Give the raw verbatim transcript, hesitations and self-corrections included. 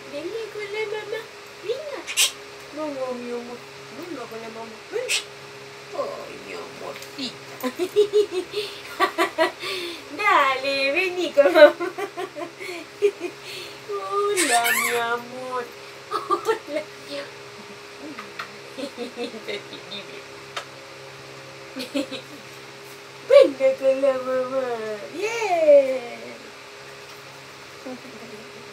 Venga con la mamá. Venga. No, mi amor. Venga con la mamá. Venga. Ay, mi amorcita. Dale, vení con mamá. Hola, mi amor. Hola, mi amor. Venga con la mamá. Bien.